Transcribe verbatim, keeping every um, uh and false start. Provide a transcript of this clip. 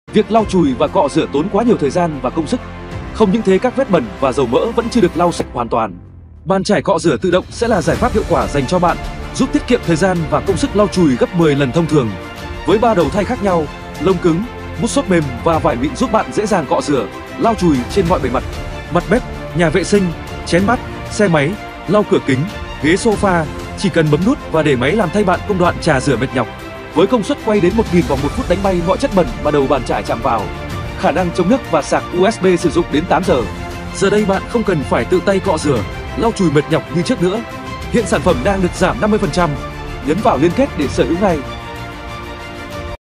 Việc lau chùi và cọ rửa tốn quá nhiều thời gian và công sức. Không những thế, các vết bẩn và dầu mỡ vẫn chưa được lau sạch hoàn toàn. Bàn chải cọ rửa tự động sẽ là giải pháp hiệu quả dành cho bạn, giúp tiết kiệm thời gian và công sức lau chùi gấp mười lần thông thường. Với ba đầu thay khác nhau, lông cứng, mút xốp mềm và vải mịn giúp bạn dễ dàng cọ rửa, lau chùi trên mọi bề mặt. Mặt bếp, nhà vệ sinh, chén bát, xe máy, lau cửa kính, ghế sofa, chỉ cần bấm nút và để máy làm thay bạn công đoạn chà rửa mệt nhọc. Với công suất quay đến một nghìn vòng một phút đánh bay mọi chất bẩn mà đầu bàn chải chạm vào. Khả năng chống nước và sạc u ét bê sử dụng đến tám giờ. Giờ đây bạn không cần phải tự tay cọ rửa, lau chùi mệt nhọc như trước nữa. Hiện sản phẩm đang được giảm năm mươi phần trăm. Nhấn vào liên kết để sở hữu ngay.